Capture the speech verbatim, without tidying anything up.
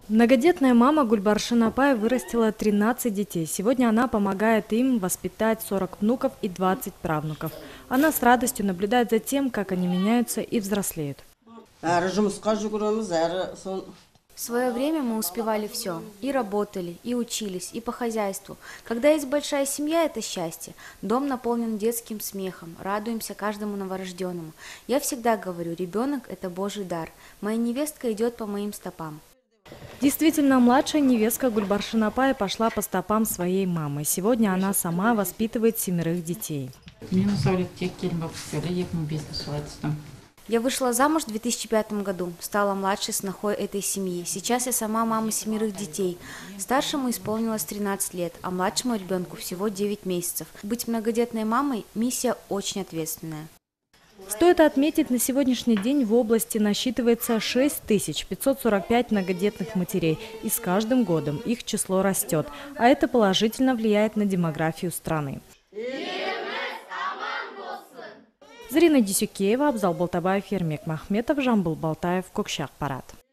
Многодетная мама Гульбаршин Апай вырастила тринадцать детей. Сегодня она помогает им воспитать сорок внуков и двадцать правнуков. Она с радостью наблюдает за тем, как они меняются и взрослеют. В свое время мы успевали все. И работали, и учились, и по хозяйству. Когда есть большая семья, это счастье. Дом наполнен детским смехом. Радуемся каждому новорожденному. Я всегда говорю, ребенок – это Божий дар. Моя невестка идет по моим стопам. Действительно, младшая невестка Гульбаршин Апай пошла по стопам своей мамы. Сегодня она сама воспитывает семерых детей. Я вышла замуж в две тысячи пятом году, стала младшей снохой этой семьи. Сейчас я сама мама семерых детей. Старшему исполнилось тринадцать лет, а младшему ребенку всего девять месяцев. Быть многодетной мамой – миссия очень ответственная. Стоит отметить, на сегодняшний день в области насчитывается шесть тысяч пятьсот сорок пять многодетных матерей, и с каждым годом их число растет, а это положительно влияет на демографию страны. Зарина Дисюкеева, Абзал Балтабаев, Ермек Махметов, Жамбыл Балтаев, Кокшак Парад.